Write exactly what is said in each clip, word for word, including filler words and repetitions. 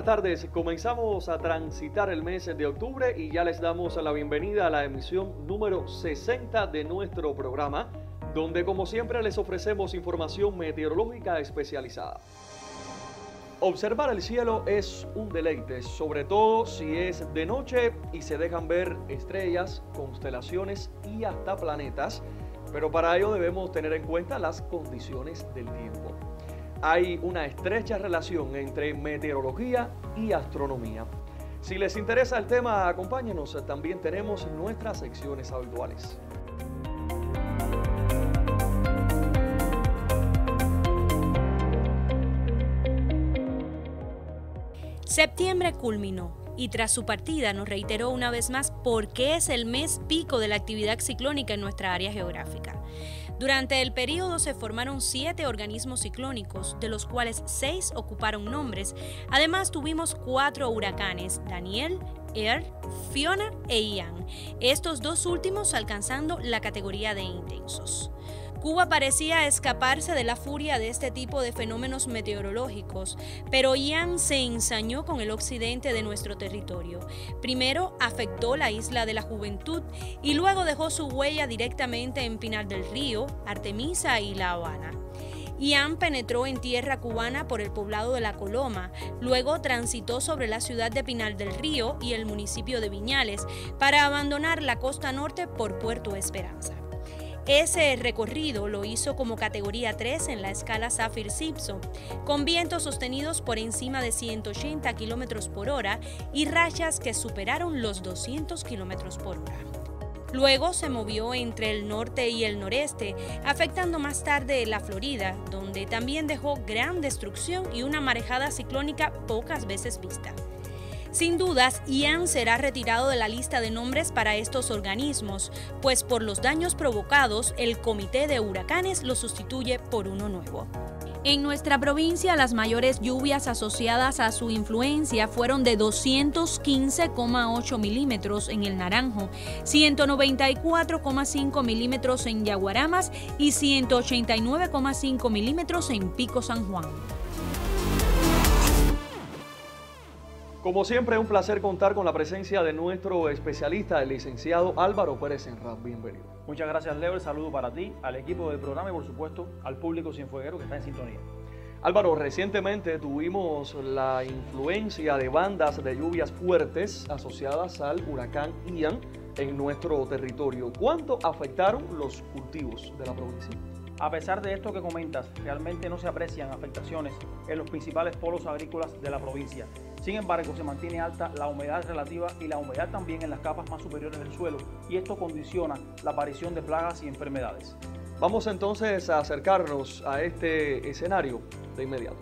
buenas tardes. Comenzamos a transitar el mes de octubre y ya les damos la bienvenida a la emisión número sesenta de nuestro programa, donde como siempre les ofrecemos información meteorológica especializada. Observar el cielo es un deleite, sobre todo si es de noche y se dejan ver estrellas, constelaciones y hasta planetas, pero para ello debemos tener en cuenta las condiciones del tiempo. Hay una estrecha relación entre meteorología y astronomía. Si les interesa el tema, acompáñenos, también tenemos nuestras secciones habituales. Septiembre culminó y tras su partida nos reiteró una vez más por qué es el mes pico de la actividad ciclónica en nuestra área geográfica. Durante el periodo se formaron siete organismos ciclónicos, de los cuales seis ocuparon nombres. Además tuvimos cuatro huracanes, Daniel, Earl, Fiona e Ian, estos dos últimos alcanzando la categoría de intensos. Cuba parecía escaparse de la furia de este tipo de fenómenos meteorológicos, pero Ian se ensañó con el occidente de nuestro territorio. Primero afectó la isla de la Juventud y luego dejó su huella directamente en Pinar del Río, Artemisa y La Habana. Ian penetró en tierra cubana por el poblado de La Coloma, luego transitó sobre la ciudad de Pinar del Río y el municipio de Viñales para abandonar la costa norte por Puerto Esperanza. Ese recorrido lo hizo como categoría tres en la escala Saffir-Simpson, con vientos sostenidos por encima de ciento ochenta kilómetros por hora y rachas que superaron los doscientos kilómetros por hora. Luego se movió entre el norte y el noreste, afectando más tarde la Florida, donde también dejó gran destrucción y una marejada ciclónica pocas veces vista. Sin dudas, Ian será retirado de la lista de nombres para estos organismos, pues por los daños provocados, el Comité de Huracanes lo sustituye por uno nuevo. En nuestra provincia, las mayores lluvias asociadas a su influencia fueron de doscientos quince coma ocho milímetros en el Naranjo, ciento noventa y cuatro coma cinco milímetros en Yaguaramas y ciento ochenta y nueve coma cinco milímetros en Pico San Juan. Como siempre, es un placer contar con la presencia de nuestro especialista, el licenciado Álvaro Pérez Enraz. Bienvenido. Muchas gracias, Leo. El saludo para ti, al equipo del programa y, por supuesto, al público cienfueguero que está en sintonía. Álvaro, recientemente tuvimos la influencia de bandas de lluvias fuertes asociadas al huracán Ian en nuestro territorio. ¿Cuánto afectaron los cultivos de la provincia? A pesar de esto que comentas, realmente no se aprecian afectaciones en los principales polos agrícolas de la provincia. Sin embargo, se mantiene alta la humedad relativa y la humedad también en las capas más superiores del suelo, y esto condiciona la aparición de plagas y enfermedades. Vamos entonces a acercarnos a este escenario de inmediato.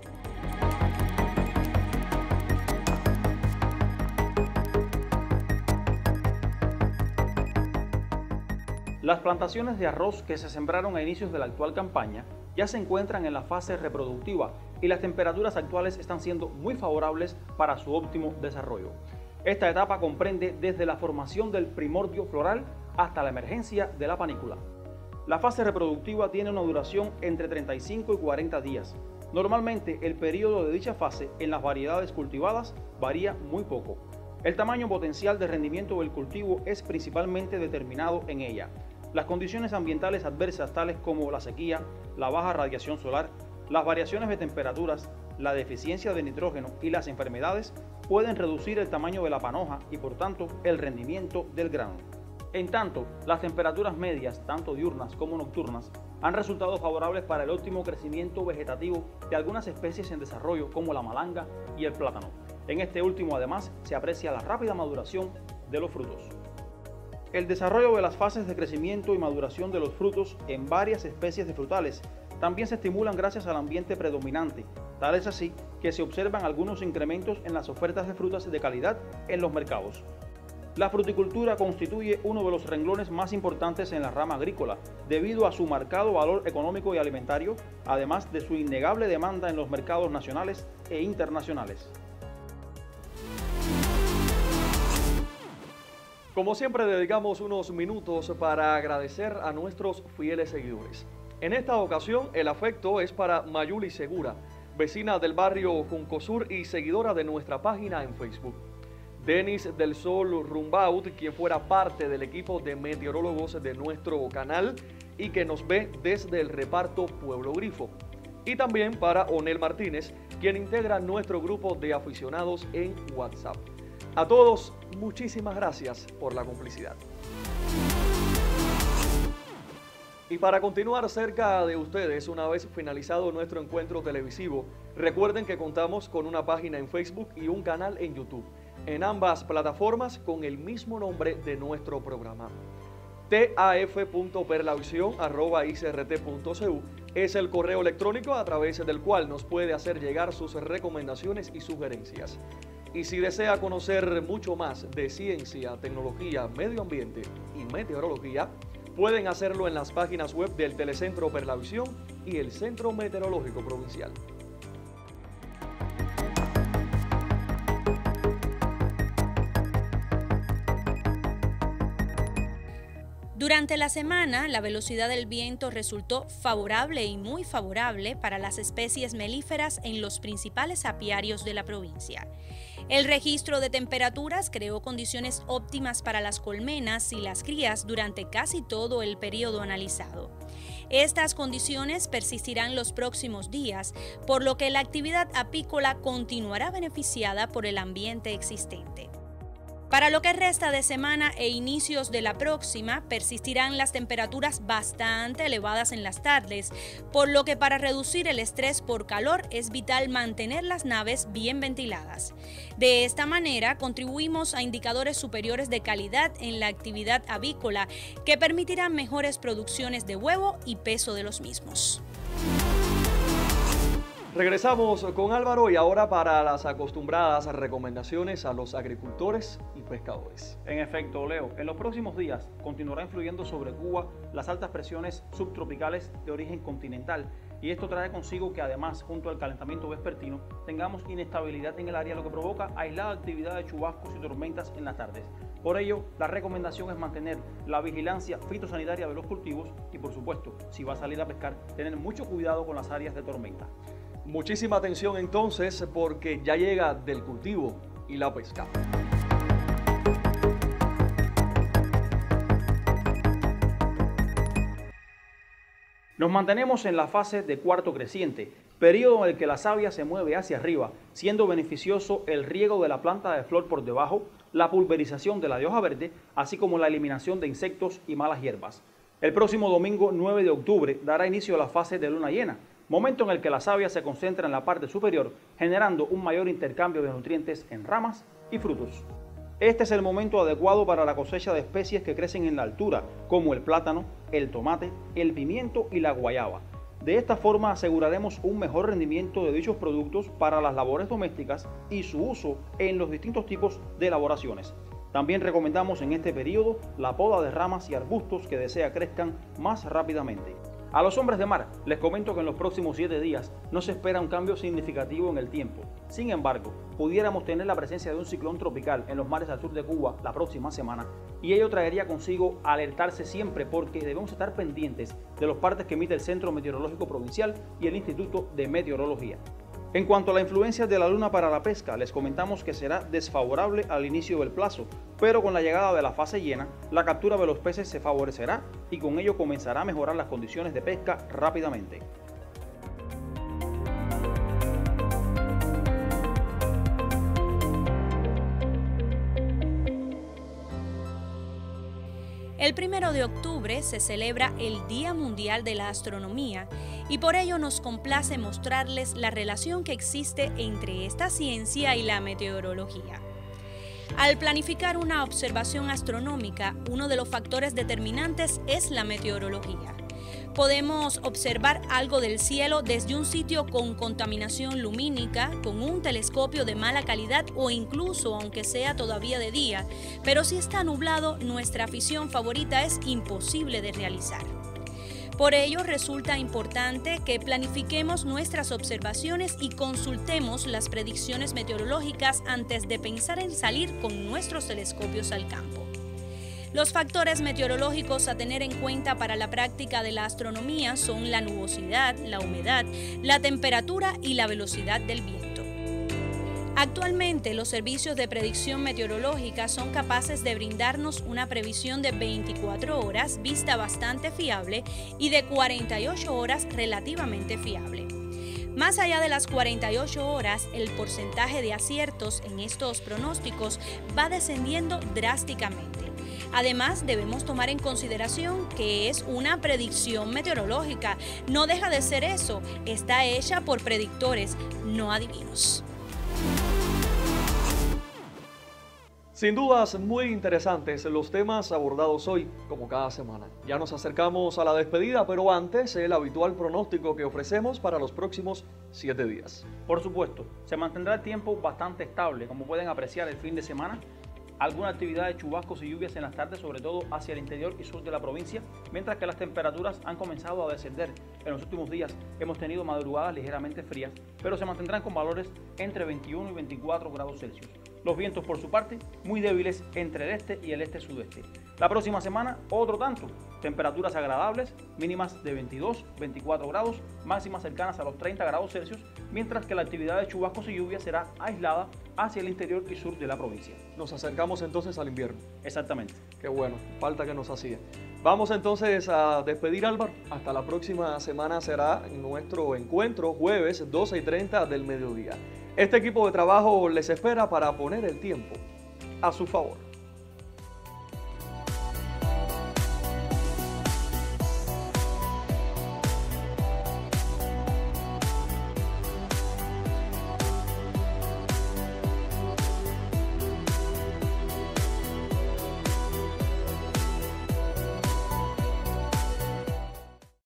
Las plantaciones de arroz que se sembraron a inicios de la actual campaña ya se encuentran en la fase reproductiva y las temperaturas actuales están siendo muy favorables para su óptimo desarrollo. Esta etapa comprende desde la formación del primordio floral hasta la emergencia de la panícula. La fase reproductiva tiene una duración entre treinta y cinco y cuarenta días. Normalmente el periodo de dicha fase en las variedades cultivadas varía muy poco. El tamaño potencial de rendimiento del cultivo es principalmente determinado en ella. Las condiciones ambientales adversas tales como la sequía, la baja radiación solar, las variaciones de temperaturas, la deficiencia de nitrógeno y las enfermedades pueden reducir el tamaño de la panoja y por tanto el rendimiento del grano. En tanto, las temperaturas medias, tanto diurnas como nocturnas, han resultado favorables para el óptimo crecimiento vegetativo de algunas especies en desarrollo como la malanga y el plátano. En este último además se aprecia la rápida maduración de los frutos. El desarrollo de las fases de crecimiento y maduración de los frutos en varias especies de frutales también se estimulan gracias al ambiente predominante. Tal es así que se observan algunos incrementos en las ofertas de frutas de calidad en los mercados. La fruticultura constituye uno de los renglones más importantes en la rama agrícola, debido a su marcado valor económico y alimentario, además de su innegable demanda en los mercados nacionales e internacionales. Como siempre, dedicamos unos minutos para agradecer a nuestros fieles seguidores. En esta ocasión, el afecto es para Mayuli Segura, vecina del barrio Juncosur y seguidora de nuestra página en Facebook. Denis del Sol Rumbaut, quien fuera parte del equipo de meteorólogos de nuestro canal y que nos ve desde el reparto Pueblo Grifo. Y también para Onel Martínez, quien integra nuestro grupo de aficionados en WhatsApp. A todos, muchísimas gracias por la complicidad. Y para continuar cerca de ustedes, una vez finalizado nuestro encuentro televisivo, recuerden que contamos con una página en Facebook y un canal en YouTube, en ambas plataformas con el mismo nombre de nuestro programa. taf punto perlavisión arroba i c r t punto c u es el correo electrónico a través del cual nos puede hacer llegar sus recomendaciones y sugerencias. Y si desea conocer mucho más de ciencia, tecnología, medio ambiente y meteorología, pueden hacerlo en las páginas web del Telecentro Perlavisión y el Centro Meteorológico Provincial. Durante la semana, la velocidad del viento resultó favorable y muy favorable para las especies melíferas en los principales apiarios de la provincia. El registro de temperaturas creó condiciones óptimas para las colmenas y las crías durante casi todo el periodo analizado. Estas condiciones persistirán los próximos días, por lo que la actividad apícola continuará beneficiada por el ambiente existente. Para lo que resta de semana e inicios de la próxima, persistirán las temperaturas bastante elevadas en las tardes, por lo que para reducir el estrés por calor es vital mantener las naves bien ventiladas. De esta manera, contribuimos a indicadores superiores de calidad en la actividad avícola que permitirán mejores producciones de huevo y peso de los mismos. Regresamos con Álvaro y ahora para las acostumbradas recomendaciones a los agricultores y pescadores. En efecto, Leo, en los próximos días continuará influyendo sobre Cuba las altas presiones subtropicales de origen continental y esto trae consigo que además, junto al calentamiento vespertino, tengamos inestabilidad en el área, lo que provoca aislada actividad de chubascos y tormentas en las tardes. Por ello, la recomendación es mantener la vigilancia fitosanitaria de los cultivos y, por supuesto, si va a salir a pescar, tener mucho cuidado con las áreas de tormenta. Muchísima atención entonces porque ya llega del cultivo y la pesca. Nos mantenemos en la fase de cuarto creciente, periodo en el que la savia se mueve hacia arriba, siendo beneficioso el riego de la planta de flor por debajo, la pulverización de la de hoja verde, así como la eliminación de insectos y malas hierbas. El próximo domingo nueve de octubre dará inicio a la fase de luna llena, momento en el que la savia se concentra en la parte superior, generando un mayor intercambio de nutrientes en ramas y frutos. Este es el momento adecuado para la cosecha de especies que crecen en la altura, como el plátano, el tomate, el pimiento y la guayaba. De esta forma aseguraremos un mejor rendimiento de dichos productos para las labores domésticas y su uso en los distintos tipos de elaboraciones. También recomendamos en este periodo la poda de ramas y arbustos que desea crezcan más rápidamente. A los hombres de mar les comento que en los próximos siete días no se espera un cambio significativo en el tiempo. Sin embargo, pudiéramos tener la presencia de un ciclón tropical en los mares al sur de Cuba la próxima semana y ello traería consigo alertarse siempre porque debemos estar pendientes de los partes que emite el Centro Meteorológico Provincial y el Instituto de Meteorología. En cuanto a la influencia de la luna para la pesca, les comentamos que será desfavorable al inicio del plazo, pero con la llegada de la fase llena, la captura de los peces se favorecerá y con ello comenzará a mejorar las condiciones de pesca rápidamente. El primero de octubre se celebra el Día Mundial de la Astronomía y por ello nos complace mostrarles la relación que existe entre esta ciencia y la meteorología. Al planificar una observación astronómica, uno de los factores determinantes es la meteorología. Podemos observar algo del cielo desde un sitio con contaminación lumínica, con un telescopio de mala calidad o incluso aunque sea todavía de día, pero si está nublado, nuestra afición favorita es imposible de realizar. Por ello resulta importante que planifiquemos nuestras observaciones y consultemos las predicciones meteorológicas antes de pensar en salir con nuestros telescopios al campo. Los factores meteorológicos a tener en cuenta para la práctica de la astronomía son la nubosidad, la humedad, la temperatura y la velocidad del viento. Actualmente, los servicios de predicción meteorológica son capaces de brindarnos una previsión de veinticuatro horas vista bastante fiable y de cuarenta y ocho horas relativamente fiable. Más allá de las cuarenta y ocho horas, el porcentaje de aciertos en estos pronósticos va descendiendo drásticamente. Además, debemos tomar en consideración que es una predicción meteorológica. No deja de ser eso, está hecha por predictores, no adivinos. Sin dudas muy interesantes los temas abordados hoy, como cada semana. Ya nos acercamos a la despedida, pero antes el habitual pronóstico que ofrecemos para los próximos siete días. Por supuesto, se mantendrá el tiempo bastante estable, como pueden apreciar el fin de semana. Alguna actividad de chubascos y lluvias en las tardes, sobre todo hacia el interior y sur de la provincia, mientras que las temperaturas han comenzado a descender. En los últimos días hemos tenido madrugadas ligeramente frías, pero se mantendrán con valores entre veintiuno y veinticuatro grados Celsius. Los vientos, por su parte, muy débiles entre el este y el este-sudeste. La próxima semana, otro tanto. Temperaturas agradables, mínimas de veintidós, veinticuatro grados, máximas cercanas a los treinta grados Celsius, mientras que la actividad de chubascos y lluvias será aislada hacia el interior y sur de la provincia. Nos acercamos entonces al invierno. Exactamente. Qué bueno, falta que nos hacía. Vamos entonces a despedir, Álvaro. Hasta la próxima semana será nuestro encuentro, jueves doce y treinta del mediodía. Este equipo de trabajo les espera para poner el tiempo a su favor.